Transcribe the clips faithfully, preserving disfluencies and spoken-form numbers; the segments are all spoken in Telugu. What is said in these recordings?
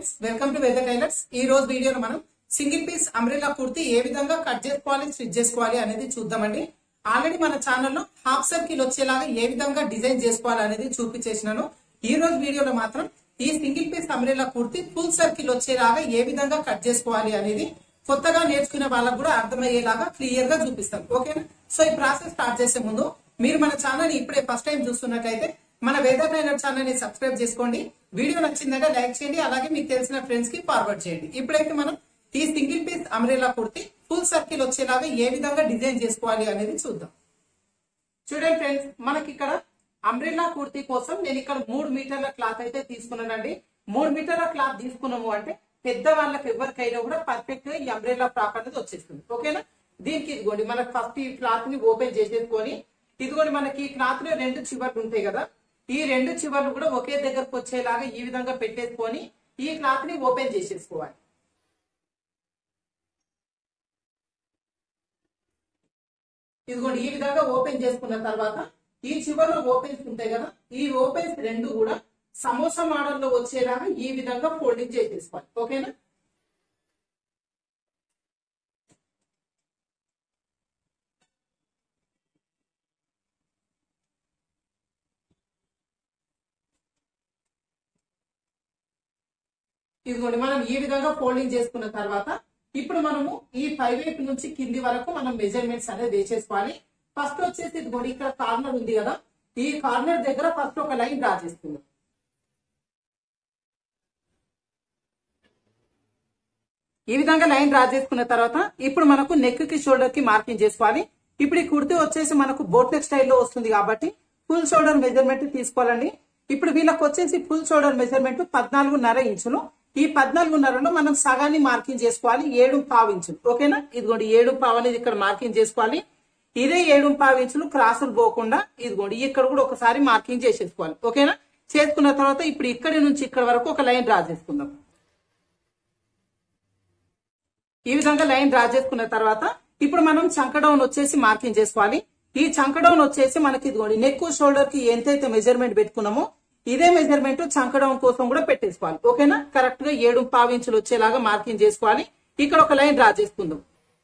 Friends, welcome to Veda tailors. ఈ రోజు వీడియోలో మనం సింగిల్ పీస్ అంబ్రెల్లా కుర్తీ ఏ విధంగా కట్ చేసుకోవాలి, స్టిచ్ చేసుకోవాలి అనేది చూద్దామండి. ఆల్రెడీ మన ఛానల్లో హాఫ్ సర్కిల్ వచ్చేలాగా ఏ విధంగా డిజైన్ చేసుకోవాలి అనేది చూపించేసినాను. ఈ రోజు వీడియోలో మాత్రం ఈ single piece umbrella kurti full circle వచ్చేలాగా ఏ విధంగా కట్ చేసుకోవాలి అనేది కొత్తగా నేర్చుకునే వాళ్ళకు కూడా అర్థమయ్యేలాగా క్లియర్ గా చూపిస్తాం. ఓకేనా? సో ఈ ప్రాసెస్ స్టార్ట్ చేసే ముందు మీరు మన ఛానల్ ఇప్పుడే ఫస్ట్ టైం చూస్తున్నట్లయితే మన వేద ట్రైనర్ ఛానల్ ని సబ్స్క్రైబ్ చేసుకోండి. వీడియో నచ్చిందగా లైక్ చేయండి, అలాగే మీకు తెలిసిన ఫ్రెండ్స్ కి ఫార్వర్డ్ చేయండి. ఇప్పుడైతే మనం ఈ single piece umbrella kurti full circle వచ్చేలాగా ఏ విధంగా డిజైన్ చేసుకోవాలి అనేది చూద్దాం. చూడండి ఫ్రెండ్స్, మనకి ఇక్కడ అంబ్రెల్లా కుర్తీ కోసం నేను ఇక్కడ మూడు మీటర్ల క్లాత్ అయితే తీసుకున్నానండి. మూడు మీటర్ల క్లాత్ తీసుకున్నాము అంటే పెద్ద వాళ్ళకి ఎవరికైనా కూడా పర్ఫెక్ట్ గా ఈ అంబ్రెల్లా ఫ్రాక్ అనేది వచ్చేస్తుంది. ఓకేనా? దీనికి ఇదిగోండి మనకి ఫస్ట్ ఈ క్లాత్ ని ఓపెన్ చేసేసుకొని, ఇదిగోండి మనకి ఈ క్లాత్ లో రెండు చివర్లు ఉంటాయి కదా, ఈ రెండు చివర్లు కూడా ఒకే దగ్గరకు వచ్చేలాగా ఈ విధంగా పెట్టేసుకొని ఈ క్లాత్ ని ఓపెన్ చేసేసుకోవాలి. ఇదిగోండి ఈ విధంగా ఓపెన్ చేసుకున్న తర్వాత ఈ చివర్లో ఓపెన్స్ ఉంటాయి కదా, ఈ ఓపెన్స్ రెండు కూడా సమోసా మోడల్లో వచ్చేలాగా ఈ విధంగా ఫోల్డింగ్ చేసేసుకోవాలి. ఓకేనా? ఇదిగోండి మనం ఈ విధంగా ఫోల్డింగ్ చేసుకున్న తర్వాత ఇప్పుడు మనము ఈ పై వైపు నుంచి కింది వరకు మనం మెజర్మెంట్స్ అనేది వేసేసుకోవాలి. ఫస్ట్ వచ్చేసి ఇదిగోండి ఇక్కడ కార్నర్ ఉంది కదా, ఈ కార్నర్ దగ్గర ఫస్ట్ ఒక లైన్ డ్రా చేసుకుందాం. ఈ విధంగా లైన్ డ్రా చేసుకున్న తర్వాత ఇప్పుడు మనకు నెక్ కి షోల్డర్ కి మార్కింగ్ చేసుకోవాలి. ఇప్పుడు ఈ కుర్తీ వచ్చేసి మనకు బోట్ నెక్ స్టైల్లో వస్తుంది కాబట్టి ఫుల్ షోల్డర్ మెజర్మెంట్ తీసుకోవాలండి. ఇప్పుడు వీళ్ళకి వచ్చేసి ఫుల్ షోల్డర్ మెజర్మెంట్ పద్నాలుగున్నర ఇంచులు. ఈ పద్నాలుగున్నరలో మనం సగాన్ని మార్కింగ్ చేసుకోవాలి, ఏడు పావు ఇంచులు. ఓకేనా? ఇదిగోండి ఏడు పావు అనేది ఇక్కడ మార్కింగ్ చేసుకోవాలి. ఇదే ఏడు పావు ఇంచులు క్రాసులు పోకుండా ఇదిగోండి ఇక్కడ కూడా ఒకసారి మార్కింగ్ చేసేసుకోవాలి. ఓకేనా? చేసుకున్న తర్వాత ఇప్పుడు ఇక్కడి నుంచి ఇక్కడ వరకు ఒక లైన్ డ్రా చేసుకుందాం. ఈ విధంగా లైన్ డ్రా చేసుకున్న తర్వాత ఇప్పుడు మనం చంక డౌన్ వచ్చేసి మార్కింగ్ చేసుకోవాలి. ఈ చంక డౌన్ వచ్చేసి మనకి ఇదిగోండి నెక్ షోల్డర్ కి ఎంతైతే మెజర్మెంట్ పెట్టుకున్నామో ఇదే మెజర్మెంట్ చంక డౌన్ కోసం కూడా పెట్టేసుకోవాలి. ఓకేనా? కరెక్ట్ గా ఏడు పావు ఇంచులు వచ్చేలాగా మార్కింగ్ చేసుకోవాలి. ఇక్కడ ఒక లైన్ డ్రా చేసుకుందాం.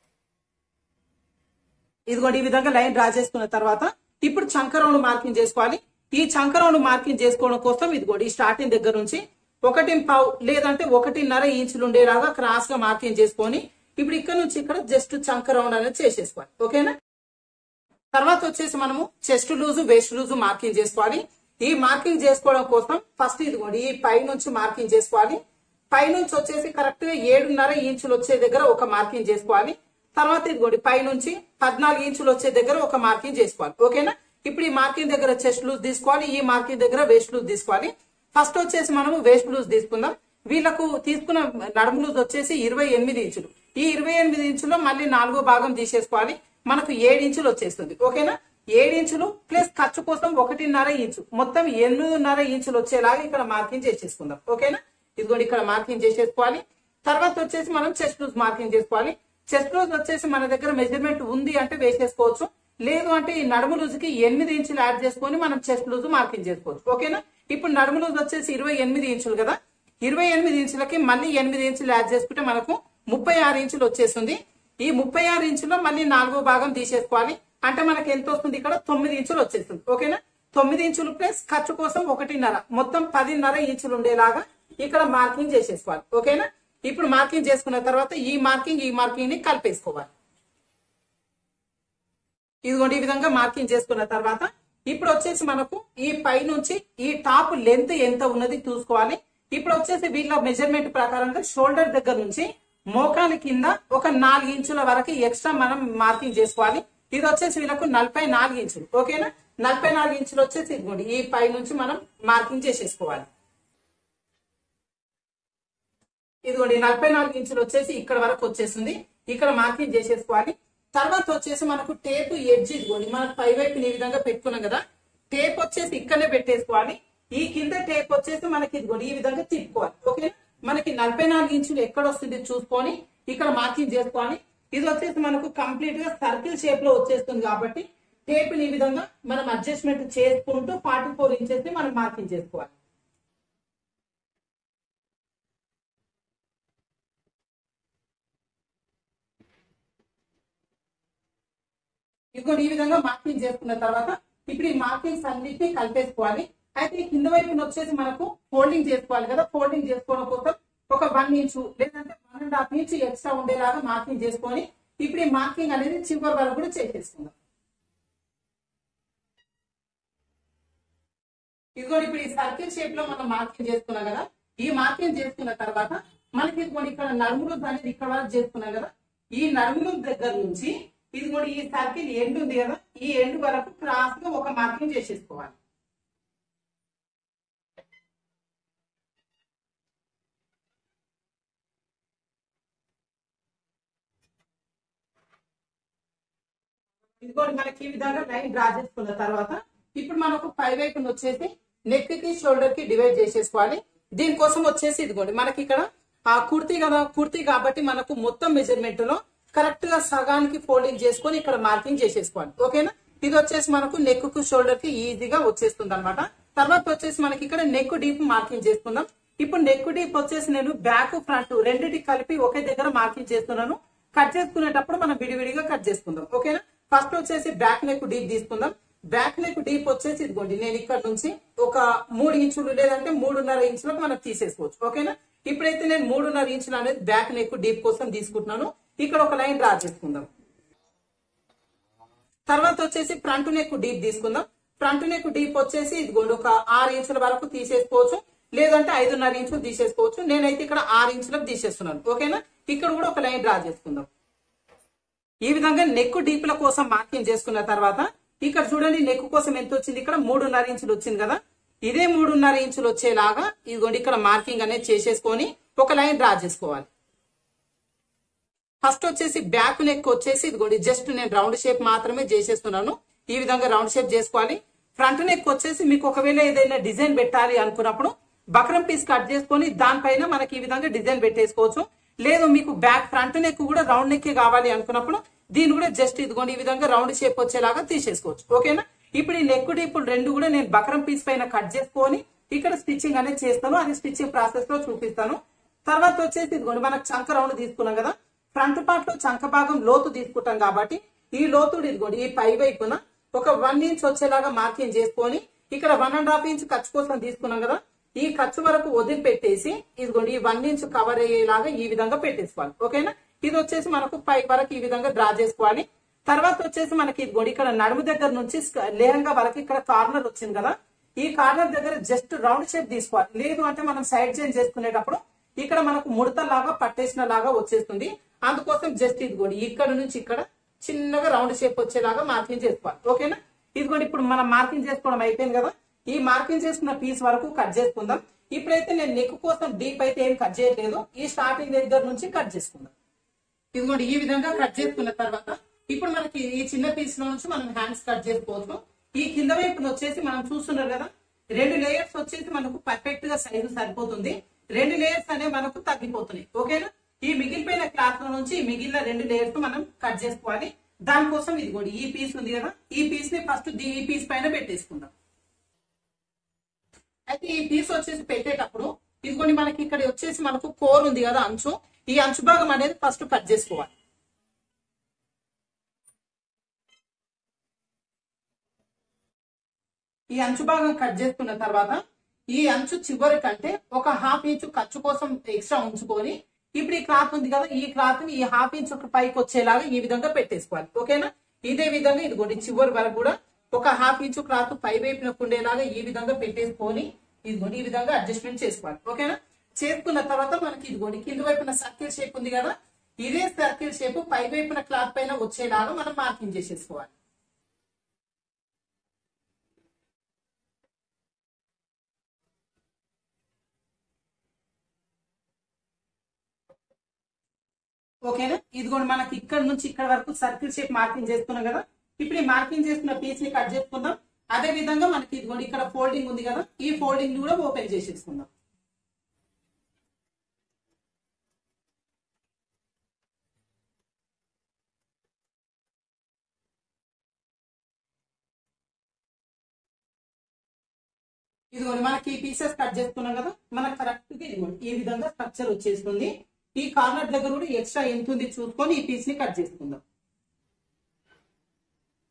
ఇదిగోండి ఈ విధంగా లైన్ డ్రా చేసుకున్న తర్వాత ఇప్పుడు చంక రౌండ్ మార్కింగ్ చేసుకోవాలి. ఈ చంక రౌండ్ మార్కింగ్ చేసుకోవడం కోసం ఇదిగోండి ఈ స్టార్టింగ్ దగ్గర నుంచి ఒకటి పావు లేదంటే ఒకటిన్నర ఇంచులు ఉండేలాగా క్రాస్ గా మార్కింగ్ చేసుకొని ఇప్పుడు ఇక్కడ నుంచి ఇక్కడ జస్ట్ చంక రౌండ్ అనేది చేసేసుకోవాలి. ఓకేనా? తర్వాత వచ్చేసి మనము chest loose, waist loose marking చేసుకోవాలి. ఈ మార్కింగ్ చేసుకోవడం కోసం ఫస్ట్ ఇదిగోండి ఈ పై నుంచి మార్కింగ్ చేసుకోవాలి. పై నుంచి వచ్చేసి కరెక్ట్ గా ఏడున్నర ఇంచులు వచ్చే దగ్గర ఒక మార్కింగ్ చేసుకోవాలి. తర్వాత ఇదిగోండి పై నుంచి పద్నాలుగు ఇంచులు వచ్చే దగ్గర ఒక మార్కింగ్ చేసుకోవాలి. ఓకేనా? ఇప్పుడు ఈ మార్కింగ్ దగ్గర చెస్ట్ లూజ్ తీసుకోవాలి, ఈ మార్కింగ్ దగ్గర వేస్ట్ లూజ్ తీసుకోవాలి. ఫస్ట్ వచ్చేసి మనము వేస్ట్ లూజ్ తీసుకుందాం. వీళ్ళకు తీసుకున్న నడుము లూజ్ వచ్చేసి ఇరవై ఎనిమిది ఇంచులు. ఈ ఇరవై ఎనిమిది ఇంచులో మళ్ళీ నాలుగో భాగం తీసేసుకోవాలి. మనకు ఏడు ఇంచులు వచ్చేస్తుంది. ఓకేనా? ఏడు ఇంచులు ప్లస్ ఖర్చు కోసం ఒకటిన్నర ఇంచు, మొత్తం ఎనిమిదిన్నర ఇంచులు వచ్చేలాగా ఇక్కడ మార్కింగ్ చేసేసుకుందాం. ఓకేనా? ఇదిగోండి ఇక్కడ మార్కింగ్ చేసేసుకోవాలి. తర్వాత వచ్చేసి మనం చెస్ట్ లూజ్ మార్కింగ్ చేసుకోవాలి. చెస్ట్ లూజ్ వచ్చేసి మన దగ్గర మెజర్మెంట్ ఉంది అంటే వేసేసుకోవచ్చు, లేదు అంటే ఈ నడుము లూజ్ కి ఎనిమిది ఇంచులు యాడ్ చేసుకొని మనం చెస్ట్ లూజ్ మార్కింగ్ చేసుకోవచ్చు. ఓకేనా? ఇప్పుడు నడుము లూజ్ వచ్చేసి ఇరవై ఎనిమిది ఇంచులు కదా, ఇరవై ఎనిమిది ఇంచులకి మళ్ళీ ఎనిమిది ఇంచులు యాడ్ చేసుకుంటే మనకు ముప్పై ఆరు ఇంచులు వచ్చేస్తుంది. ఈ ముప్పై ఆరు ఇంచులో మళ్ళీ నాలుగో భాగం తీసేసుకోవాలి. అంటే మనకి ఎంత వస్తుంది? ఇక్కడ తొమ్మిది ఇంచులు వచ్చేస్తుంది. ఓకేనా? తొమ్మిది ఇంచులు ప్లస్ ఖర్చు కోసం ఒకటిన్నర, మొత్తం పదిన్నర ఇంచులు ఉండేలాగా ఇక్కడ మార్కింగ్ చేసేసుకోవాలి. ఓకేనా? ఇప్పుడు మార్కింగ్ చేసుకున్న తర్వాత ఈ మార్కింగ్ ఈ మార్కింగ్ ని కలిపేసుకోవాలి. ఇదిగోండి ఈ విధంగా మార్కింగ్ చేసుకున్న తర్వాత ఇప్పుడు వచ్చేసి మనకు ఈ పై నుంచి ఈ టాప్ లెంత్ ఎంత ఉన్నది చూసుకోవాలి. ఇప్పుడు వచ్చేసి వీళ్ళ మెజర్మెంట్ ప్రకారంగా షోల్డర్ దగ్గర నుంచి మోకాలి కింద ఒక నాలుగు ఇంచుల వరకు ఎక్స్ట్రా మనం మార్కింగ్ చేసుకోవాలి. ఇది వచ్చేసి వీళ్ళకు నలభై నాలుగు ఇంచులు. ఓకేనా? నలభై నాలుగు ఇంచులు వచ్చేసి ఇదిగోండి ఈ పై నుంచి మనం మార్కింగ్ చేసేసుకోవాలి. ఇదిగోండి నలభై నాలుగు ఇంచులు వచ్చేసి ఇక్కడ వరకు వచ్చేసింది, ఇక్కడ మార్కింగ్ చేసేసుకోవాలి. తర్వాత వచ్చేసి మనకు టేప్ ఎడ్జ్ ఇదిగోండి మనకు పై వైపు ఈ విధంగా పెట్టుకున్నాం కదా, టేప్ వచ్చేసి ఇక్కడనే పెట్టేసుకోవాలి. ఈ కింద టేప్ వచ్చేసి మనకి ఇదిగోండి ఈ విధంగా తిప్పుకోవాలి. ఓకే? మనకి నలభై నాలుగు ఇంచులు ఎక్కడ వస్తుంది చూసుకొని ఇక్కడ మార్కింగ్ చేసుకోవాలి. ఇది వచ్చేసి మనకు కంప్లీట్ గా సర్కిల్ షేప్ లో వచ్చేస్తుంది కాబట్టి టేప్ ని ఈ విధంగా మనం అడ్జస్ట్మెంట్ చేసుకుంటూ ఫార్టీ ఫోర్ ఇంచెస్ ని మనం మార్కింగ్ చేసుకోవాలి. ఇదిగోండి ఈ విధంగా మార్కింగ్ చేసుకున్న తర్వాత ఇప్పుడు ఈ మార్కింగ్స్ అన్నిటిని కలిపేసుకోవాలి. అయితే ఈ కింద వైపున వచ్చేసి మనకు ఫోల్డింగ్ చేసుకోవాలి కదా. ఫోల్డింగ్ చేసుకోవడం కోసం ఒక వన్ ఇంచు లేదంటే one and half inch extra ఉండేలాగా మార్కింగ్ చేసుకొని ఇప్పుడు ఈ మార్కింగ్ అనేది చివరి వరకు కూడా చేసేసుకుందాం. ఇదిగోండి ఇప్పుడు ఈ సర్కిల్ షేప్ లో మనం మార్కింగ్ చేసుకున్నాం కదా. ఈ మార్కింగ్ చేసుకున్న తర్వాత మనకి ఇదిగోండి ఇక్కడ నడుములు అనేది ఇక్కడ వరకు చేసుకున్నాం కదా. ఈ నడుముల దగ్గర నుంచి ఇదిగోండి ఈ సర్కిల్ ఎండ్ ఉంది కదా, ఈ ఎండ్ వరకు క్రాస్ గా ఒక మార్కింగ్ చేసేసుకోవాలి. ఇదిగోండి మనకి ఈ విధంగా లైన్ డ్రా చేసుకున్న తర్వాత ఇప్పుడు మనకు పై వైపున వచ్చేసి నెక్ కి షోల్డర్ కి డివైడ్ చేసేసుకోవాలి. దీనికోసం వచ్చేసి ఇదిగోండి మనకి ఇక్కడ ఆ కుర్తీ కదా, కుర్తీ కాబట్టి మనకు మొత్తం మెజర్మెంట్ లో కరెక్ట్ గా సగానికి ఫోల్డింగ్ చేసుకొని ఇక్కడ మార్కింగ్ చేసేసుకోవాలి. ఓకేనా. ఇది వచ్చేసి మనకు నెక్ కు షోల్డర్ కి ఈజీగా వచ్చేస్తుంది అనమాట. తర్వాత వచ్చేసి మనకి ఇక్కడ నెక్ డీప్ మార్కింగ్ చేసుకుందాం. ఇప్పుడు నెక్ డీప్ వచ్చేసి నేను బ్యాక్ ఫ్రంట్ రెండింటికి కలిపి ఒకే దగ్గర మార్కింగ్ చేస్తున్నాను. కట్ చేసుకునేటప్పుడు మనం విడివిడిగా కట్ చేసుకుందాం. ఓకేనా. ఫస్ట్ వచ్చేసి బ్యాక్ నెక్ డీప్ తీసుకుందాం. బ్యాక్ నెక్ డీప్ వచ్చేసి ఇదిగోండి నేను ఇక్కడ నుంచి ఒక మూడు ఇంచులు లేదంటే మూడున్నర ఇంచులకు మనం తీసేసుకోవచ్చు. ఓకేనా. ఇప్పుడైతే నేను మూడున్నర ఇంచులు అనేది బ్యాక్ నెక్ డీప్ కోసం తీసుకుంటున్నాను. ఇక్కడ ఒక లైన్ డ్రా చేసుకుందాం. తర్వాత వచ్చేసి ఫ్రంట్ నెక్ డీప్ తీసుకుందాం. ఫ్రంట్ నెక్ డీప్ వచ్చేసి ఇదిగోండి ఒక ఆరు ఇంచుల వరకు తీసేసుకోవచ్చు, లేదంటే ఐదున్నర ఇంచులు తీసేసుకోవచ్చు. నేనైతే ఇక్కడ ఆరు ఇంచులకు తీసేస్తున్నాను. ఓకేనా. ఇక్కడ కూడా ఒక లైన్ డ్రా చేసుకుందాం. ఈ విధంగా నెక్ డీప్ల కోసం మార్కింగ్ చేసుకున్న తర్వాత ఇక్కడ చూడండి నెక్ కోసం ఎంత వచ్చింది, ఇక్కడ మూడున్నర ఇంచులు వచ్చింది కదా. ఇదే మూడున్నర ఇంచులు వచ్చేలాగా ఇదిగోండి ఇక్కడ మార్కింగ్ అనేది చేసేసుకొని ఒక లైన్ డ్రా చేసుకోవాలి. ఫస్ట్ వచ్చేసి బ్యాక్ నెక్ వచ్చేసి ఇదిగోండి జస్ట్ నేను రౌండ్ షేప్ మాత్రమే చేసేస్తున్నాను. ఈ విధంగా రౌండ్ షేప్ చేసుకోవాలి. ఫ్రంట్ నెక్ వచ్చేసి మీకు ఒకవేళ ఏదైనా డిజైన్ పెట్టాలి అనుకున్నప్పుడు బక్రం పీస్ కట్ చేసుకొని దానిపైన మనకి ఈ విధంగా డిజైన్ పెట్టేసుకోవచ్చు. లేదు మీకు బ్యాక్ ఫ్రంట్ నెక్ కూడా రౌండ్ నెక్ కావాలి అనుకున్నప్పుడు దీన్ని కూడా జస్ట్ ఇదిగోండి ఈ విధంగా రౌండ్ షేప్ వచ్చేలాగా తీసేసుకోవచ్చు. ఓకేనా. ఇప్పుడు ఈ నెక్ డీపులు రెండు కూడా నేను బక్రం పీస్ పైన కట్ చేసుకొని ఇక్కడ స్టిచ్చింగ్ అనేది చేస్తాను. అది స్టిచ్చింగ్ ప్రాసెస్ లో చూపిస్తాను. తర్వాత వచ్చేసి ఇదిగోండి మనకు చంక రౌండ్ తీసుకున్నాం కదా. ఫ్రంట్ పార్ట్ లో చంక భాగం లోతు తీసుకుంటాం కాబట్టి ఈ లోతుడు ఇదిగోండి ఈ పై వైపున ఒక వన్ ఇంచ్ వచ్చేలాగా మార్కింగ్ చేసుకొని ఇక్కడ వన్ అండ్ హాఫ్ ఇంచ్ ఖర్చు కోసం తీసుకున్నాం కదా. ఈ ఖర్చు వరకు వదిలిపెట్టేసి ఇదిగోండి ఈ వన్ ఇంచ్ కవర్ అయ్యేలాగా ఈ విధంగా పెట్టేసుకోవాలి. ఓకేనా. ఇది వచ్చేసి మనకు పై వరకు ఈ విధంగా డ్రా చేసుకోవాలి. తర్వాత వచ్చేసి మనకి ఇదిగోండి ఇక్కడ నడుము దగ్గర నుంచి లేహంగా వరకు ఇక్కడ కార్నర్ వచ్చింది కదా. ఈ కార్నర్ దగ్గర జస్ట్ రౌండ్ షేప్ తీసుకోవాలి. లేదు అంటే మనం సైడ్ చేంజ్ చేసుకునేటప్పుడు ఇక్కడ మనకు ముడత లాగా పట్టేసిన లాగా వచ్చేస్తుంది. అందుకోసం జస్ట్ ఇదిగోండి ఇక్కడ నుంచి ఇక్కడ చిన్నగా రౌండ్ షేప్ వచ్చేలాగా మార్కింగ్ చేసుకోవాలి. ఓకేనా. ఇదిగోండి ఇప్పుడు మనం మార్కింగ్ చేసుకోవడం అయిపోయింది కదా. ఈ మార్కింగ్ చేసుకున్న పీస్ వరకు కట్ చేసుకుందాం. ఇప్పుడైతే నేను నెక్ కోసం డీప్ అయితే ఏం కట్ చేయట్లేదు. ఈ స్టార్టింగ్ దగ్గర నుంచి కట్ చేసుకుందాం. ఇదిగోండి ఈ విధంగా కట్ చేసుకున్న తర్వాత ఇప్పుడు మనకి ఈ చిన్న పీస్ లో నుంచి మనం హ్యాండ్స్ కట్ చేసుకోవచ్చు. ఈ కింద వైపున వచ్చేసి మనం చూస్తున్నారు కదా, రెండు లేయర్స్ వచ్చేసి మనకు పర్ఫెక్ట్ గా సైజు సరిపోతుంది. రెండు లేయర్స్ అనేవి మనకు తగ్గిపోతున్నాయి. ఓకేనా. ఈ మిగిలిపోయిన క్లాత్ నుంచి మిగిలిన రెండు లేయర్స్ మనం కట్ చేసుకోవాలి. దానికోసం ఇదిగోండి ఈ పీస్ ఉంది కదా, ఈ పీస్ ని ఫస్ట్ ఈ పీస్ పైన పెట్టేసుకుందాం. అయితే ఈ పీస్ వచ్చేసి పెట్టేటప్పుడు ఇదిగోండి మనకి ఇక్కడ వచ్చేసి మనకు కోర్ ఉంది కదా అంచు, ఈ అంచు భాగం అనేది ఫస్ట్ కట్ చేసుకోవాలి. ఈ అంచు భాగం కట్ చేసుకున్న తర్వాత ఈ అంచు చివరి కంటే ఒక హాఫ్ ఇంచు ఖర్చు కోసం ఎక్స్ట్రా ఉంచుకొని ఇప్పుడు ఈ క్లాత్ ఉంది కదా, ఈ క్లాత్ ని ఈ హాఫ్ ఇంచ్ పైకి వచ్చేలాగా ఈ విధంగా పెట్టేసుకోవాలి. ఓకేనా. ఇదే విధంగా ఇదిగోండి చివరి వరకు కూడా ఒక హాఫ్ ఇంచు క్లాత్ పై వైపునకు ఉండేలాగా ఈ విధంగా పెట్టేసుకొని ఇదిగోండి ఈ విధంగా అడ్జస్ట్మెంట్ చేసుకోవాలి. ఓకేనా. చేసుకున్న తర్వాత మనకి ఇదిగోండి కింద వైపున సర్కిల్ షేప్ ఉంది కదా, ఇదే సర్కిల్ షేప్ పై వైపున క్లాత్ పైన వచ్చేలాగా మనం మార్కింగ్ చేసేసుకోవాలి. ఓకేనా. ఇదిగోండి మనకి ఇక్కడ నుంచి ఇక్కడ వరకు సర్కిల్ షేప్ మార్కింగ్ చేసుకున్నాం కదా. ఇప్పుడు ఈ మార్కింగ్ చేసుకున్న పీస్ ని కట్ చేసుకుందాం. అదే విధంగా మనకి ఇదిగోండి ఇక్కడ ఫోల్డింగ్ ఉంది కదా, ఈ ఫోల్డింగ్ ని కూడా ఓపెన్ చేసేసుకుందాం. ఇదిగోండి మనకి ఈ పీసెస్ కట్ చేసుకున్నాం కదా, మనకు కరెక్ట్ గా ఇదిగోండి ఈ విధంగా స్ట్రక్చర్ వచ్చేస్తుంది. ఈ కార్నర్ దగ్గర కూడా ఎక్స్ట్రా ఎంత ఉంది చూసుకొని ఈ పీస్ ని కట్ చేసుకుందాం.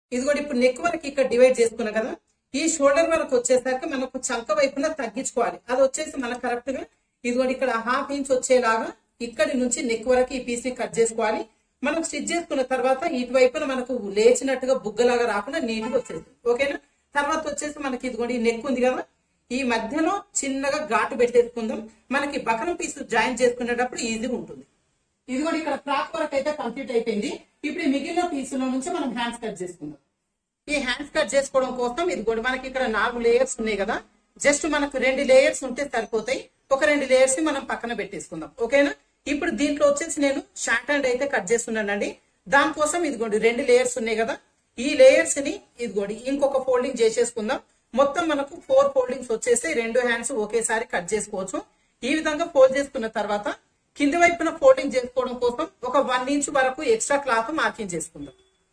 ఇది కూడా ఇప్పుడు నెక్ వరకు ఇక్కడ డివైడ్ చేసుకున్నాం కదా, ఈ షోల్డర్ వరకు వచ్చేసరికి మనకు చంక వైపున తగ్గించుకోవాలి. అది వచ్చేసి మనకు కరెక్ట్ గా ఇది కూడా ఇక్కడ హాఫ్ ఇంచ్ వచ్చేలాగా ఇక్కడి నుంచి నెక్ వరకు ఈ పీస్ ని కట్ చేసుకోవాలి. మనం స్టిచ్ చేసుకున్న తర్వాత ఇటువైపున మనకు లేచినట్టుగా బుగ్గలాగా రాకుండా నీట్ గా వచ్చేస్తుంది. ఓకేనా. తర్వాత వచ్చేసి మనకి ఇది కూడా ఈ నెక్ ఉంది కదా, ఈ మధ్యలో చిన్నగా ఘాటు పెట్టేసుకుందాం. మనకి బకరం పీస్ జాయిన్ చేసుకునేటప్పుడు ఈజీగా ఉంటుంది. ఇది కూడా ఇక్కడ ఫ్రాక్ వర్క్ అయితే కంప్లీట్ అయిపోయింది. ఇప్పుడు ఈ మిగిలిన పీసుల నుంచి మనం హ్యాండ్స్ కట్ చేసుకుందాం. ఈ హ్యాండ్స్ కట్ చేసుకోవడం కోసం ఇది కూడా మనకి ఇక్కడ నాలుగు లేయర్స్ ఉన్నాయి కదా, జస్ట్ మనకు రెండు లేయర్స్ ఉంటే సరిపోతాయి. ఒక రెండు లేయర్స్ ని మనం పక్కన పెట్టేసుకుందాం. ఓకేనా. ఇప్పుడు దీంట్లో వచ్చేసి నేను షార్ట్ హ్యాండ్ అయితే కట్ చేస్తున్నానండి. దానికోసం ఇదిగోండి రెండు లేయర్స్ ఉన్నాయి కదా, ఈ లేయర్స్ ని ఇదిగోండి ఇంకొక ఫోల్డింగ్ చేసేసుకుందాం. మొత్తం మనకు ఫోర్ ఫోల్డింగ్స్ వచ్చేసి రెండు హ్యాండ్స్ ఒకేసారి కట్ చేసుకోవచ్చు. ఈ విధంగా ఫోల్డ్ చేసుకున్న తర్వాత కింది వైపున ఫోల్డింగ్ చేసుకోవడం కోసం ఒక వన్ ఇంచ్ వరకు ఎక్స్ట్రా క్లాత్ మార్కింగ్ చేసుకుందాం.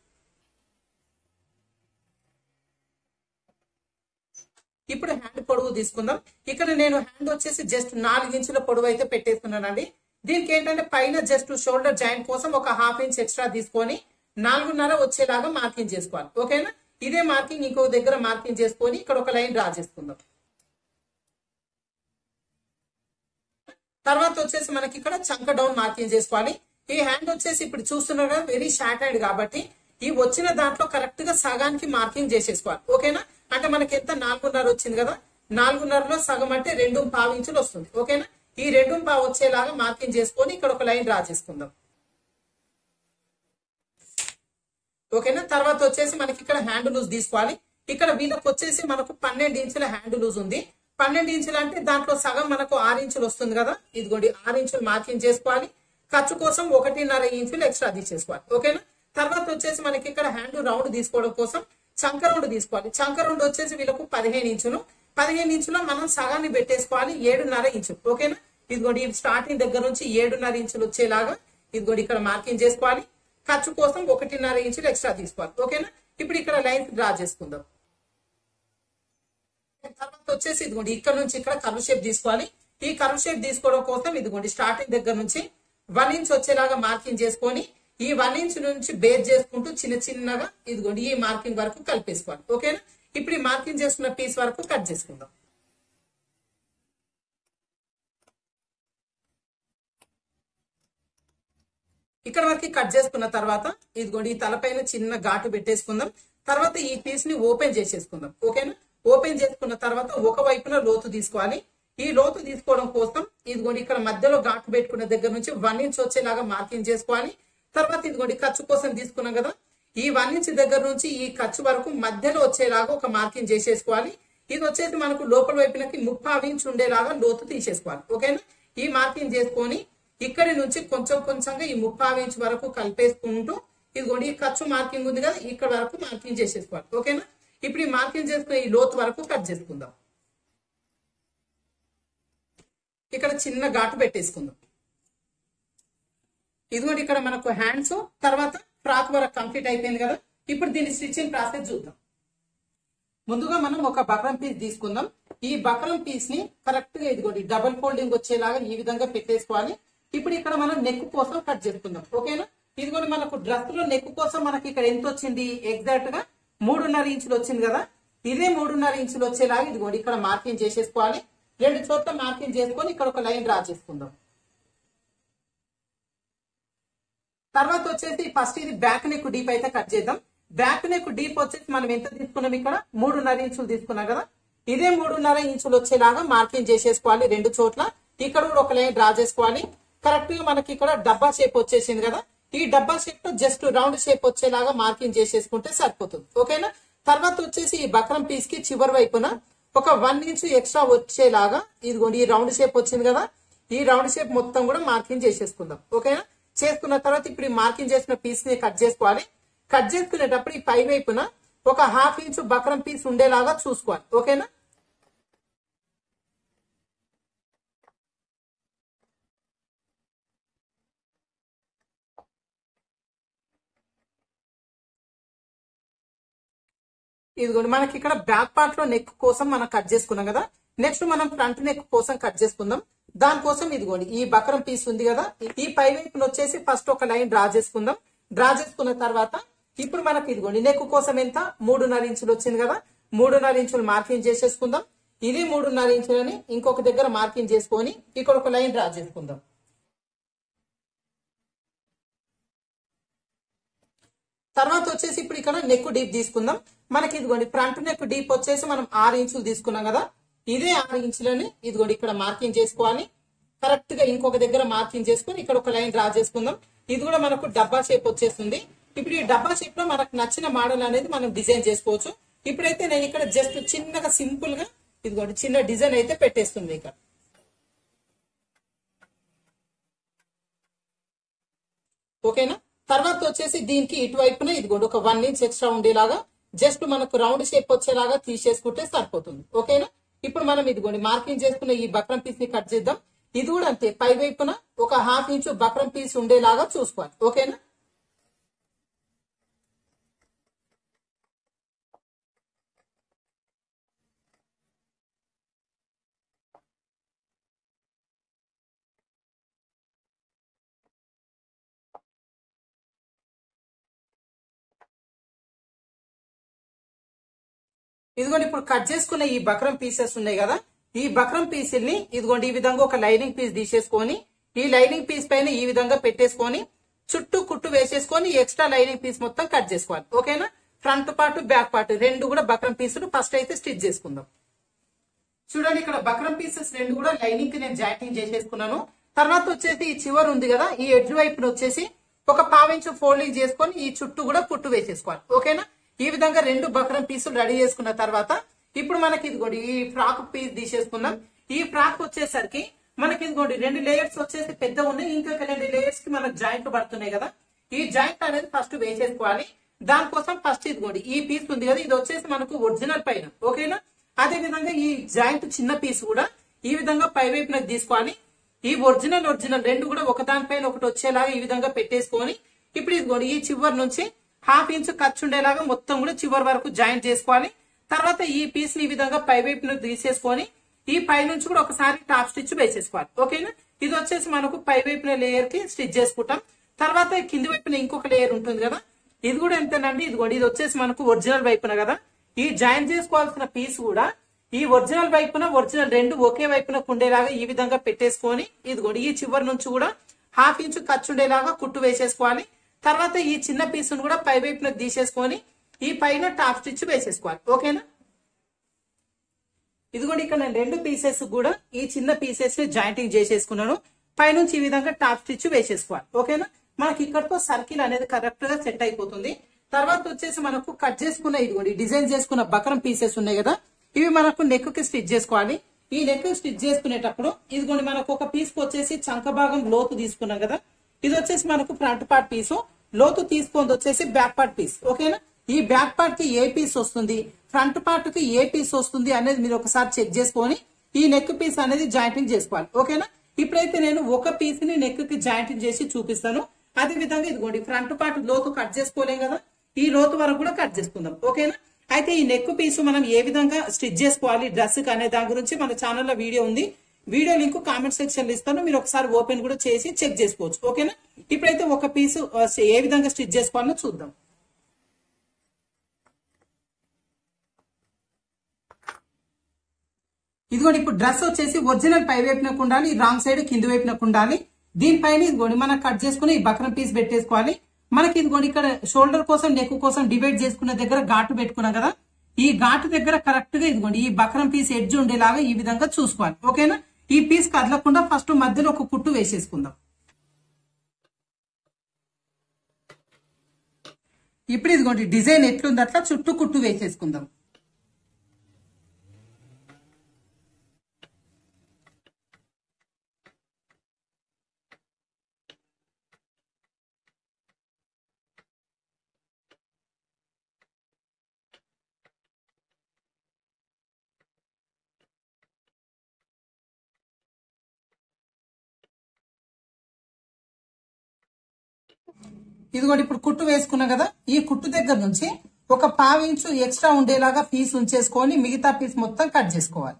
ఇప్పుడు హ్యాండ్ పొడవు తీసుకుందాం. ఇక్కడ నేను హ్యాండ్ వచ్చేసి జస్ట్ నాలుగు ఇంచుల పొడవు అయితే పెట్టేస్తున్నానండి. దీనికి ఏంటంటే పైన జస్ట్ షోల్డర్ జాయింట్ కోసం ఒక హాఫ్ ఇంచ్ ఎక్స్ట్రా తీసుకొని నాలుగున్నర వచ్చేలాగా మార్కింగ్ చేసుకోవాలి. ఓకేనా. ఇదే మార్కింగ్ ఇంకో దగ్గర మార్కింగ్ చేసుకొని ఇక్కడ ఒక లైన్ డ్రా చేసుకుందాం. తర్వాత వచ్చేసి మనకి ఇక్కడ చంక డౌన్ మార్కింగ్ చేసుకోవాలి. ఈ హ్యాండ్ వచ్చేసి ఇప్పుడు చూస్తున్నారు కదా వెరీ షార్ట్ హ్యాండ్ కాబట్టి ఈ వచ్చిన దాంట్లో కరెక్ట్ గా సగానికి మార్కింగ్ చేసేసుకోవాలి. ఓకేనా. అంటే మనకి ఎంత నాలుగున్నర వచ్చింది కదా, నాలుగున్నరలో సగం అంటే రెండు పావు ఇంచులు వస్తుంది. ఓకేనా. ఈ రెండు పావు వచ్చేలాగా మార్కింగ్ చేసుకొని ఇక్కడ ఒక లైన్ డ్రా చేసుకుందాం. ఓకేనా. తర్వాత వచ్చేసి మనకి ఇక్కడ హ్యాండ్ లూజ్ తీసుకోవాలి. ఇక్కడ వీళ్ళకి వచ్చేసి మనకు పన్నెండు ఇంచుల హ్యాండ్ లూజ్ ఉంది. పన్నెండు ఇంచులు అంటే దాంట్లో సగం మనకు ఆరు ఇంచులు వస్తుంది కదా, ఇదిగోండి ఆరు ఇంచులు మార్కింగ్ చేసుకోవాలి. ఖర్చు కోసం ఒకటిన్నర ఇంచులు ఎక్స్ట్రా తీసేసుకోవాలి. ఓకేనా. తర్వాత వచ్చేసి మనకి ఇక్కడ హ్యాండ్ రౌండ్ తీసుకోవడం కోసం చంక రౌండ్ తీసుకోవాలి. చంక రౌండ్ వచ్చేసి వీళ్ళకు పదిహేను ఇంచులు పదిహేను ఇంచులో మనం సగాన్ని పెట్టేసుకోవాలి, ఏడున్నర ఇంచులు. ఓకేనా. ఇదిగోండి స్టార్టింగ్ దగ్గర నుంచి ఏడున్నర ఇంచులు వచ్చేలాగా ఇదిగోండి ఇక్కడ మార్కింగ్ చేసుకోవాలి. ఖర్చు కోసం ఒకటిన్నర ఇంచులు ఎక్స్ట్రా తీసుకోవాలి. ఓకేనా. ఇప్పుడు ఇక్కడ లైన్స్ డ్రా చేసుకుందాం. తర్వాత వచ్చేసి ఇదిగోండి ఇక్కడ నుంచి ఇక్కడ కర్వ్ షేప్ తీసుకోవాలి. ఈ కర్వ్ షేప్ తీసుకోవడం కోసం ఇదిగోండి స్టార్టింగ్ దగ్గర నుంచి వన్ ఇంచ్ వచ్చేలాగా మార్కింగ్ చేసుకొని ఈ వన్ ఇంచ్ నుంచి బేర్ చేసుకుంటూ చిన్న చిన్నగా ఇదిగోండి ఈ మార్కింగ్ వరకు కలిపేసుకోవాలి. ఓకేనా. ఇప్పుడు ఈ మార్కింగ్ చేసుకున్న పీస్ వరకు కట్ చేసుకుందాం. ఇక్కడ వరకు కట్ చేసుకున్న తర్వాత ఇదిగోండి ఈ తలపైన చిన్న ఘాటు పెట్టేసుకుందాం. తర్వాత ఈ పీస్ ని ఓపెన్ చేసేసుకుందాం. ఓకేనా. ఓపెన్ చేసుకున్న తర్వాత ఒక వైపున లోతు తీసుకోవాలి. ఈ లోతు తీసుకోవడం కోసం ఇదిగోండి ఇక్కడ మధ్యలో ఘాటు పెట్టుకున్న దగ్గర నుంచి వన్ ఇంచ్ వచ్చేలాగా మార్కింగ్ చేసుకోవాలి. తర్వాత ఇదిగోండి ఖర్చు కోసం తీసుకున్నాం కదా, ఈ వన్ ఇంచ్ దగ్గర నుంచి ఈ ఖర్చు వరకు మధ్యలో వచ్చేలాగా ఒక మార్కింగ్ చేసేసుకోవాలి. ఇది వచ్చేసి మనకు లోపల వైపునకి ముప్పావు ఇంచ్ ఉండేలాగా లోతు తీసేసుకోవాలి. ఓకేనా. ఈ మార్కింగ్ చేసుకొని ఇక్కడి నుంచి కొంచెం కొంచెంగా ఈ ముప్పావు ఇంచ్ వరకు కలిపేసుకుంటూ ఇదిగోండి ఈ ఖర్చు మార్కింగ్ ఉంది కదా ఇక్కడ వరకు మార్కింగ్ చేసేసుకోవాలి. ఓకేనా. ఇప్పుడు ఈ మార్కింగ్ చేసుకుని ఈ లోతు వరకు కట్ చేసుకుందాం. ఇక్కడ చిన్న ఘాటు పెట్టేసుకుందాం. ఇదిగోండి ఇక్కడ మనకు హ్యాండ్స్ తర్వాత ఫ్రాక్ వర్క్ కంప్లీట్ అయిపోయింది కదా. ఇప్పుడు దీని స్టిచ్చింగ్ ప్రాసెస్ చూద్దాం. ముందుగా మనం ఒక బక్రం పీస్ తీసుకుందాం. ఈ బక్రం పీస్ ని కరెక్ట్ గా ఇదిగోండి డబుల్ ఫోల్డింగ్ వచ్చేలాగా ఈ విధంగా పెట్టేసుకోవాలి. ఇప్పుడు ఇక్కడ మనం నెక్ కోసం కట్ చేసుకుందాం. ఓకేనా. ఇదిగోండి మనకు డ్రెస్ లో నెక్ కోసం మనకి ఇక్కడ ఎంత వచ్చింది, ఎగ్జాక్ట్ గా మూడున్నర ఇంచులు వచ్చింది కదా. ఇదే మూడున్నర ఇంచులు వచ్చేలాగా ఇదిగోండి ఇక్కడ మార్కింగ్ చేసేసుకోవాలి. రెండు చోట్ల మార్కింగ్ చేసుకొని ఇక్కడ ఒక లైన్ డ్రా చేసుకుందాం. తర్వాత వచ్చేసి ఫస్ట్ ఇది బ్యాక్ నెక్ డీప్ అయితే కట్ చేద్దాం. బ్యాక్ నెక్ డీప్ వచ్చేసి మనం ఎంత తీసుకున్నాం, ఇక్కడ మూడున్నర ఇంచులు తీసుకున్నాం కదా. ఇదే మూడున్నర ఇంచులు వచ్చేలాగా మార్కింగ్ చేసేసుకోవాలి రెండు చోట్ల. ఇక్కడ కూడా ఒక లైన్ డ్రా చేసుకోవాలి. కరెక్ట్ గా మనకి ఇక్కడ డబ్బా షేప్ వచ్చేసింది కదా, ఈ డబ్బా షేప్ లో జస్ట్ రౌండ్ షేప్ వచ్చేలాగా మార్కింగ్ చేసేసుకుంటే సరిపోతుంది. ఓకేనా. తర్వాత వచ్చేసి ఈ బక్రం పీస్ కి చివరి వైపున ఒక వన్ ఇంచ్ ఎక్స్ట్రా వచ్చేలాగా ఇదిగోండి ఈ రౌండ్ షేప్ వచ్చింది కదా, ఈ రౌండ్ షేప్ మొత్తం కూడా మార్కింగ్ చేసేసుకుందాం. ఓకేనా. చేసుకున్న తర్వాత ఇప్పుడు ఈ మార్కింగ్ చేసిన పీస్ ని కట్ చేసుకోవాలి. కట్ చేసుకునేటప్పుడు ఈ పై వైపున ఒక హాఫ్ ఇంచ్ బక్రం పీస్ ఉండేలాగా చూసుకోవాలి. ఓకేనా. ఇదిగోండి మనకి ఇక్కడ బ్యాక్ పార్ట్ లో నెక్ కోసం మనం కట్ చేసుకున్నాం కదా. నెక్స్ట్ మనం ఫ్రంట్ నెక్ కోసం కట్ చేసుకుందాం. దానికోసం ఇదిగోండి ఈ బక్రం పీస్ ఉంది కదా, ఈ పై వైపున వచ్చేసి ఫస్ట్ ఒక లైన్ డ్రా చేసుకుందాం. డ్రా చేసుకున్న తర్వాత ఇప్పుడు మనకి ఇదిగోండి నెక్ కోసం ఎంత మూడున్నర ఇంచులు వచ్చింది కదా, మూడున్నర ఇంచులు మార్కింగ్ చేసేసుకుందాం. ఇది మూడున్నర ఇంచులని ఇంకొక దగ్గర మార్కింగ్ చేసుకొని ఇక్కడ ఒక లైన్ డ్రా చేసుకుందాం. తర్వాత వచ్చేసి ఇప్పుడు ఇక్కడ నెక్ డీప్ తీసుకుందాం. మనకి ఇదిగోండి ఫ్రంట్ నెక్ డీప్ వచ్చేసి మనం ఆరు ఇంచులు తీసుకున్నాం కదా, ఇదే ఆరు ఇంచులని ఇదిగోండి ఇక్కడ మార్కింగ్ చేసుకోవాలి. కరెక్ట్ గా ఇంకొక దగ్గర మార్కింగ్ చేసుకొని ఇక్కడ ఒక లైన్ డ్రా చేసుకుందాం. ఇది కూడా మనకు డబ్బా షేప్ వచ్చేస్తుంది. ఇప్పుడు ఈ డబ్బా షేప్ లో మనకు నచ్చిన మోడల్ అనేది మనం డిజైన్ చేసుకోవచ్చు. ఇప్పుడైతే నేను ఇక్కడ జస్ట్ చిన్నగా సింపుల్ గా ఇదిగోండి చిన్న డిజైన్ అయితే పెట్టేస్తుంది ఇక్కడ. ఓకేనా. తర్వాత వచ్చేసి దీనికి ఇటువైపున ఇదిగోండి ఒక వన్ ఇంచ్ ఎక్స్ట్రా ఉండేలాగా జస్ట్ మనకు రౌండ్ షేప్ వచ్చేలాగా తీసేసుకుంటే సరిపోతుంది. ఓకేనా. ఇప్పుడు మనం ఇదిగోండి మార్కింగ్ చేసుకున్న ఈ బక్రం పీస్ ని కట్ చేద్దాం. ఇది కూడా అంతే, పై వైపున ఒక హాఫ్ ఇంచు బక్రం పీస్ ఉండేలాగా చూసుకోవాలి. ఓకేనా. ఇదిగోండి ఇప్పుడు కట్ చేసుకున్న ఈ బక్రం పీసెస్ ఉన్నాయి కదా, ఈ బక్రం పీసుల్ని ఇదిగోండి ఈ విధంగా ఒక లైనింగ్ పీస్ తీసేసుకొని ఈ లైనింగ్ పీస్ పైన ఈ విధంగా పెట్టేసుకొని చుట్టూ కుట్టు వేసేసుకొని ఎక్స్ట్రా లైనింగ్ పీస్ మొత్తం కట్ చేసుకోవాలి. ఓకేనా. ఫ్రంట్ పార్ట్ బ్యాక్ పార్ట్ రెండు కూడా బక్రం పీసులు ఫస్ట్ అయితే స్టిచ్ చేసుకుందాం. చూడండి ఇక్కడ బక్రం పీసెస్ రెండు కూడా లైనింగ్ కి నేను జాయింటింగ్ చేసేసుకున్నాను. తర్వాత వచ్చేసి ఈ చివరి ఉంది కదా, ఈ ఎడ్జ్ వైపున వచ్చేసి ఒక పావించు ఫోల్డింగ్ చేసుకొని ఈ చుట్టూ కూడా కుట్టు వేసేసుకోవాలి. ఓకేనా. ఈ విధంగా రెండు బక్రం పీసులు రెడీ చేసుకున్న తర్వాత ఇప్పుడు మనకి ఇదిగోండి ఈ ఫ్రాక్ పీస్ తీసేసుకుందాం. ఈ ఫ్రాక్ వచ్చేసరికి మనకి ఇదిగోండి రెండు లేయర్స్ వచ్చేసి పెద్ద ఉన్నాయి, ఇంకొక రెండు లేయర్స్ కి మనకు జాయింట్ పడుతున్నాయి కదా, ఈ జాయింట్ అనేది ఫస్ట్ వేసేసుకోవాలి. దానికోసం ఫస్ట్ ఇదిగోండి ఈ పీస్ ఉంది కదా, ఇది వచ్చేసి మనకు ఒరిజినల్ పైన. ఓకేనా. అదే విధంగా ఈ జాయింట్ చిన్న పీస్ కూడా ఈ విధంగా పై వైపున తీసుకోవాలి. ఈ ఒరిజినల్ ఒరిజినల్ రెండు కూడా ఒకదానిపైన ఒకటి వచ్చేలాగా ఈ విధంగా పెట్టేసుకొని ఇప్పుడు ఇదిగోండి ఈ చివరి నుంచి హాఫ్ ఇంచ్ ఖర్చు ఉండేలాగా మొత్తం కూడా చివరి వరకు జాయింట్ చేసుకోవాలి. తర్వాత ఈ పీస్ ని ఈ విధంగా పై వైపున తీసేసుకొని ఈ పై నుంచి కూడా ఒకసారి టాప్ స్టిచ్ వేసేసుకోవాలి. ఓకేనా. ఇది వచ్చేసి మనకు పై వైపున లేయర్ కి స్టిచ్ చేసుకుంటాం. తర్వాత కింది వైపున ఇంకొక లేయర్ ఉంటుంది కదా, ఇది కూడా ఎంతేనండి ఇదిగోండి ఇది వచ్చేసి మనకు ఒరిజినల్ వైపున కదా, ఈ జాయిన్ చేసుకోవాల్సిన పీస్ కూడా ఈ ఒరిజినల్ వైపున ఒరిజినల్ రెండు ఒకే వైపున ఉండేలాగా ఈ విధంగా పెట్టేసుకొని ఇదిగోండి ఈ చివరి నుంచి కూడా హాఫ్ ఇంచ్ ఖర్చు ఉండేలాగా కుట్టు వేసేసుకోవాలి. తర్వాత ఈ చిన్న పీసును కూడా పై వైపున తీసేసుకొని ఈ పైన టాప్ స్టిచ్ వేసేసుకోవాలి. ఓకేనా. ఇదిగోండి ఇక్కడ నేను రెండు పీసెస్ కూడా ఈ చిన్న పీసెస్ ని జాయింటింగ్ చేసేసుకున్నాను. పైనుంచి ఈ విధంగా టాప్ స్టిచ్ వేసేసుకోవాలి. ఓకేనా. మనకి ఇక్కడతో సర్కిల్ అనేది కరెక్ట్ గా సెట్ అయిపోతుంది. తర్వాత వచ్చేసి మనకు కట్ చేసుకున్న ఇదిగోండి డిజైన్ చేసుకున్న బక్రం పీసెస్ ఉన్నాయి కదా, ఇవి మనకు నెక్ కి స్టిచ్ చేసుకోవాలి. ఈ నెక్ స్టిచ్ చేసుకునేటప్పుడు ఇదిగోండి మనకు ఒక పీస్ కి వచ్చేసి చంక భాగం లోతు తీసుకున్నాం కదా, ఇది వచ్చేసి మనకు ఫ్రంట్ పార్ట్ పీసు, లోతు తీసుకుంది వచ్చేసి బ్యాక్ పార్ట్ పీస్. ఓకేనా. ఈ బ్యాక్ పార్ట్ కి ఏ పీస్ వస్తుంది, ఫ్రంట్ పార్ట్ కి ఏ పీస్ వస్తుంది అనేది మీరు ఒకసారి చెక్ చేసుకొని ఈ నెక్ పీస్ అనేది జాయింటింగ్ చేసుకోవాలి. ఓకేనా. ఇప్పుడైతే నేను ఒక పీస్ ని నెక్ కి జాయింటింగ్ చేసి చూపిస్తాను. అదే విధంగా ఇదిగోండి ఫ్రంట్ పార్ట్ లోతు కట్ చేసుకోలేం కదా, ఈ లోతు వరకు కూడా కట్ చేసుకుందాం. ఓకేనా. అయితే ఈ నెక్ పీసు మనం ఏ విధంగా స్టిచ్ చేసుకోవాలి డ్రెస్ కి అనే దాని గురించి మన ఛానల్లో వీడియో ఉంది. వీడియో లింక్ కామెంట్ సెక్షన్ లో ఇస్తాను, మీరు ఒకసారి ఓపెన్ కూడా చేసి చెక్ చేసుకోవచ్చు. ఓకేనా. ఇప్పుడైతే ఒక పీసు ఏ విధంగా స్టిచ్ చేసుకోవాలో చూద్దాం. ఇదిగోండి ఇప్పుడు డ్రెస్ వచ్చేసి ఒరిజినల్ పై వైపునకు ఉండాలి, రాంగ్ సైడ్ కింది వైపునకు ఉండాలి. దీనిపైన ఇదిగోండి మనం కట్ చేసుకుని ఈ బక్రం పీస్ పెట్టేసుకోవాలి. మనకి ఇదిగోండి ఇక్కడ షోల్డర్ కోసం నెక్ కోసం డివైడ్ చేసుకున్న దగ్గర ఘాటు పెట్టుకున్నాం కదా, ఈ ఘాటు దగ్గర కరెక్ట్ గా ఇదిగోండి ఈ బక్రం పీస్ ఎడ్జ్ ఉండేలాగా ఈ విధంగా చూసుకోవాలి. ఓకేనా. ఈ పీస్ కదలకుండా ఫస్ట్ మధ్యలో ఒక కుట్టు వేసేసుకుందాం. ఇప్పుడు ఇదిగోండి డిజైన్ ఎట్లుంది అట్లా చుట్టూ కుట్టు వేసేసుకుందాం. ఇదిగోండి ఇప్పుడు కుట్టు వేసుకున్నా కదా, ఈ కుట్టు దగ్గర నుంచి ఒక పావించు ఎక్స్ట్రా ఉండేలాగా పీస్ ఉంచేసుకొని మిగతా పీస్ మొత్తం కట్ చేసుకోవాలి.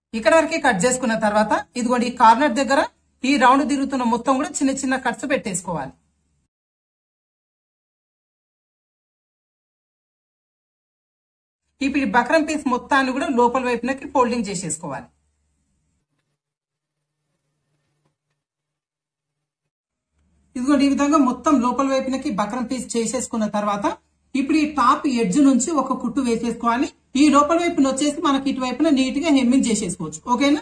ఇక్కడ వరకు కట్ చేసుకున్న తర్వాత ఇదిగోండి ఈ కార్నర్ దగ్గర ఈ రౌండ్ తిరుగుతున్న మొత్తం కూడా చిన్న చిన్న కట్స్ పెట్టేసుకోవాలి. ఇప్పుడు ఈ బక్రం పీస్ మొత్తాన్ని కూడా లోపల వైపునకి ఫోల్డింగ్ చేసేసుకోవాలి. ఇదిగోండి ఈ విధంగా మొత్తం లోపల వైపునకి బక్రం పీస్ చేసేసుకున్న తర్వాత ఇప్పుడు ఈ టాప్ ఎడ్జ్ నుంచి ఒక కుట్టు వేసేసుకోవాలి. ఈ లోపల వైపున వచ్చేసి మనకి ఇటువైపున నీట్ గా హెమ్మింగ్ చేసేసుకోవచ్చు. ఓకేనా?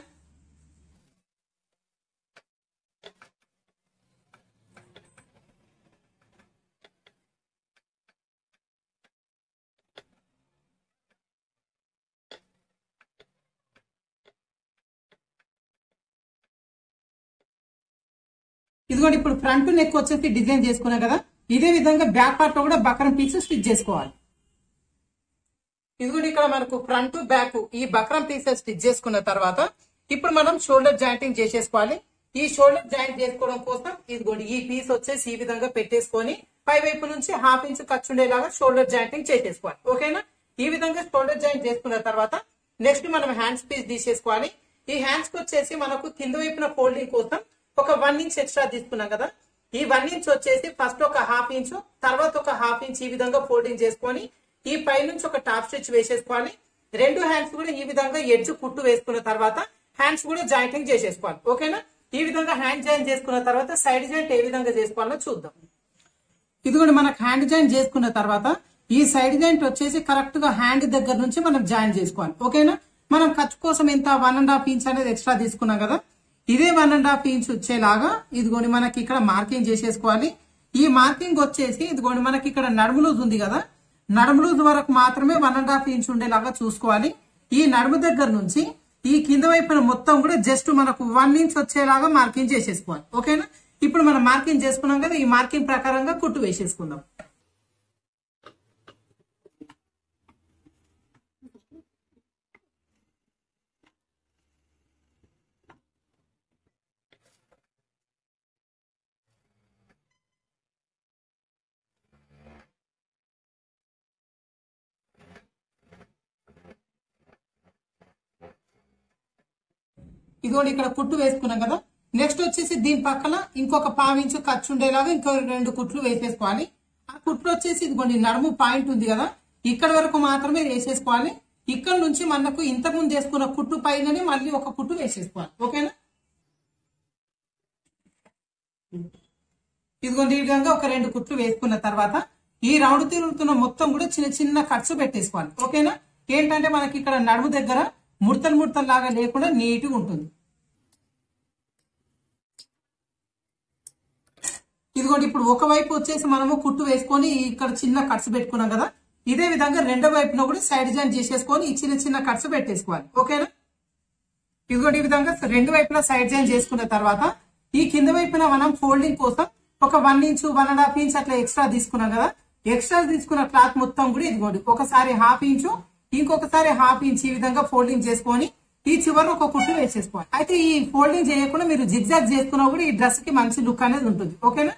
ఇదిగోండి ఇప్పుడు ఫ్రంట్ నెక్ వచ్చేసి డిజైన్ చేసుకున్నాం కదా, ఇదే విధంగా బ్యాక్ పార్ట్ లో కూడా బక్రం పీస్ స్టిచ్ చేసుకోవాలి. ఇదిగోండి ఇక్కడ మనకు ఫ్రంట్ బ్యాక్ ఈ బక్రం పీసెస్ స్టిచ్ చేసుకున్న తర్వాత ఇప్పుడు మనం షోల్డర్ జాయింటింగ్ చేసేసుకోవాలి. ఈ షోల్డర్ జాయింట్ చేసుకోవడం కోసం ఇదిగోండి ఈ పీస్ వచ్చేసి ఈ విధంగా పెట్టేసుకొని పై వైపు నుంచి హాఫ్ ఇంచ్ ఖర్చు ఉండేలాగా షోల్డర్ జాయింటింగ్ చేసేసుకోవాలి. ఓకేనా? ఈ విధంగా షోల్డర్ జాయింట్ చేసుకున్న తర్వాత నెక్స్ట్ మనం హ్యాండ్స్ పీస్ తీసేసుకోవాలి. ఈ హ్యాండ్స్ కి వచ్చేసి మనకు కింద వైపున ఫోల్డింగ్ కోసం ఒక వన్ ఇంచ్ ఎక్స్ట్రా తీసుకున్నాం కదా, ఈ వన్ ఇంచ్ వచ్చేసి ఫస్ట్ ఒక హాఫ్ ఇంచ్ తర్వాత ఒక హాఫ్ ఇంచ్ ఈ విధంగా ఫోల్డింగ్ చేసుకొని ఈ పై నుంచి ఒక టాప్ స్టిచ్ వేసేసుకోవాలి. రెండు హ్యాండ్స్ కూడా ఈ విధంగా ఎడ్జ్ కుట్టు వేసుకున్న తర్వాత హ్యాండ్స్ కూడా జాయింటింగ్ చేసేసుకోవాలి. ఓకేనా? ఈ విధంగా హ్యాండ్ జాయింట్ చేసుకున్న తర్వాత సైడ్ జాయింట్ ఏ విధంగా చేసుకోవాలో చూద్దాం. ఇది కూడా మనకు హ్యాండ్ జాయింట్ చేసుకున్న తర్వాత ఈ సైడ్ జాయింట్ వచ్చేసి కరెక్ట్ గా హ్యాండ్ దగ్గర నుంచి మనం జాయింట్ చేసుకోవాలి. ఓకేనా? మనం ఖర్చు కోసం ఎంత వన్ అండ్ హాఫ్ ఇంచ్ అనేది ఎక్స్ట్రా తీసుకున్నాం కదా, ఇదే వన్ అండ్ హాఫ్ ఇంచ్ వచ్చేలాగా ఇదిగోండి మనకి ఇక్కడ మార్కింగ్ చేసేసుకోవాలి. ఈ మార్కింగ్ వచ్చేసి ఇదిగోండి మనకి ఇక్కడ నడుము లూజ్ ఉంది కదా, నడుము లూజ్ వరకు మాత్రమే వన్ అండ్ హాఫ్ ఇంచ్ ఉండేలాగా చూసుకోవాలి. ఈ నడుము దగ్గర నుంచి ఈ కింద వైపున మొత్తం కూడా జస్ట్ మనకు వన్ ఇంచ్ వచ్చేలాగా మార్కింగ్ చేసేసుకోవాలి. ఓకేనా? ఇప్పుడు మనం మార్కింగ్ చేసుకున్నాం కదా, ఈ మార్కింగ్ ప్రకారంగా కుట్టు వేసేసుకుందాం. ఇదిగోండి ఇక్కడ కుట్టు వేసుకున్నాం కదా, నెక్స్ట్ వచ్చేసి దీని పక్కన ఇంకొక పావించు ఖర్చు ఉండేలాగా ఇంకో రెండు కుట్లు వేసేసుకోవాలి. ఆ కుట్లు వచ్చేసి ఇదిగోండి నడుము పాయింట్ ఉంది కదా, ఇక్కడ వరకు మాత్రమే వేసేసుకోవాలి. ఇక్కడ నుంచి మనకు ఇంతకు ముందు వేసుకున్న కుట్టు పైననే మళ్ళీ ఒక కుట్టు వేసేసుకోవాలి. ఓకేనా? ఇదిగోండి ఈ విధంగా ఒక రెండు కుట్లు వేసుకున్న తర్వాత ఈ రౌండ్ తిరుగుతున్న మొత్తం కూడా చిన్న చిన్న కట్స్ పెట్టేసుకోవాలి. ఓకేనా? ఏంటంటే మనకి ఇక్కడ నడుము దగ్గర ముడతలు ముడతలు లాగా లేకుండా నీట్గా ఉంటుంది. ఇదిగోండి ఇప్పుడు ఒక వైపు వచ్చేసి మనము కుట్టు వేసుకొని ఇక్కడ చిన్న కట్స్ పెట్టుకున్నాం కదా, ఇదే విధంగా రెండో వైపున కూడా సైడ్ జాయింట్ చేసేసుకొని ఈ చిన్న చిన్న కట్స్ పెట్టేసుకోవాలి. ఓకేనా? ఇదిగోండి ఈ విధంగా రెండు వైపులా సైడ్ జాయింట్ చేసుకున్న తర్వాత ఈ కింద వైపున మనం ఫోల్డింగ్ కోసం ఒక one inch one and half inch అట్లా ఎక్స్ట్రా తీసుకున్నాం కదా, ఎక్స్ట్రా తీసుకున్న క్లాత్ మొత్తం కూడా ఇదిగోండి ఒకసారి హాఫ్ ఇంచు ఇంకొకసారి హాఫ్ ఇంచ్ ఈ విధంగా ఫోల్డింగ్ చేసుకొని ఈ చివరి ఒక కుట్టు వేసేసుకోవాలి. అయితే ఈ ఫోల్డింగ్ చేయకుండా మీరు జిగ్జాగ్ చేసుకున్నా కూడా ఈ డ్రెస్ కి మంచి లుక్ అనేది ఉంటుంది. ఓకేనా?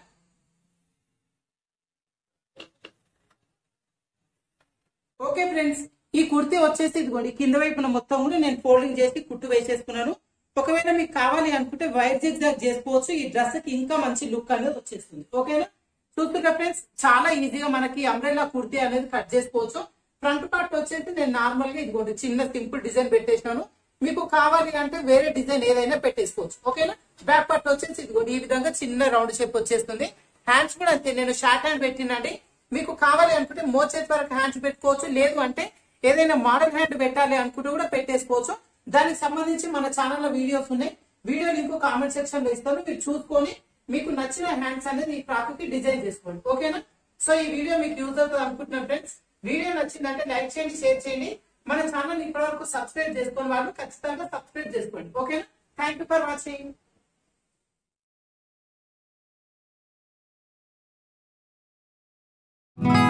ఓకే ఫ్రెండ్స్, ఈ కుర్తీ వచ్చేసి ఇదిగోండి కింద వైపున మొత్తం కూడా నేను ఫోల్డింగ్ చేసి కుట్టు వేసేసుకున్నాను. ఒకవేళ మీకు కావాలి అనుకుంటే వైర్ జిగ్జాగ్ చేసుకోవచ్చు, ఈ డ్రెస్ కి ఇంకా మంచి లుక్ అనేది వచ్చేస్తుంది. ఓకేనా? చూస్తున్నా ఫ్రెండ్స్, చాలా ఈజీగా మనకి అంబ్రెల్లా కుర్తీ అనేది కట్ చేసుకోవచ్చు. ఫ్రంట్ పార్ట్ వచ్చేసి నేను నార్మల్ గా ఇదిగోండి చిన్న సింపుల్ డిజైన్ పెట్టేసినాను. మీకు కావాలి అంటే వేరే డిజైన్ ఏదైనా పెట్టేసుకోవచ్చు. ఓకేనా? బ్యాక్ పార్ట్ వచ్చేసి ఇదిగోండి ఈ విధంగా చిన్న రౌండ్ షేప్ వచ్చేస్తుంది. హ్యాండ్స్ కూడా అంతే, నేను షార్ట్ హ్యాండ్ పెట్టినండి. మీకు కావాలి అనుకుంటే మోచేతి వరకు హ్యాండ్స్ పెట్టుకోవచ్చు, లేదు అంటే ఏదైనా మోడల్ హ్యాండ్ పెట్టాలి అనుకుంటే కూడా పెట్టేసుకోవచ్చు. దానికి సంబంధించి మన ఛానల్లో వీడియోస్ ఉన్నాయి. వీడియో లింక్ కామెంట్ సెక్షన్ లో ఇస్తాను, మీరు చూసుకొని మీకు నచ్చిన హ్యాండ్స్ అనేది ఈ ఫ్రాక్ కి డిజైన్ చేసుకోండి. ఓకేనా? సో ఈ వీడియో మీకు యూజ్ అవుతుంది అనుకుంటున్నాను ఫ్రెండ్స్. వీడియో నచ్చిందంటే లైక్ చేయండి, షేర్ చేయండి. మన ఛానల్ ఇప్పటి వరకు సబ్స్క్రైబ్ చేసుకుని వాళ్ళు ఖచ్చితంగా సబ్స్క్రైబ్ చేసుకోండి. ఓకేనా? Thank you for watching. you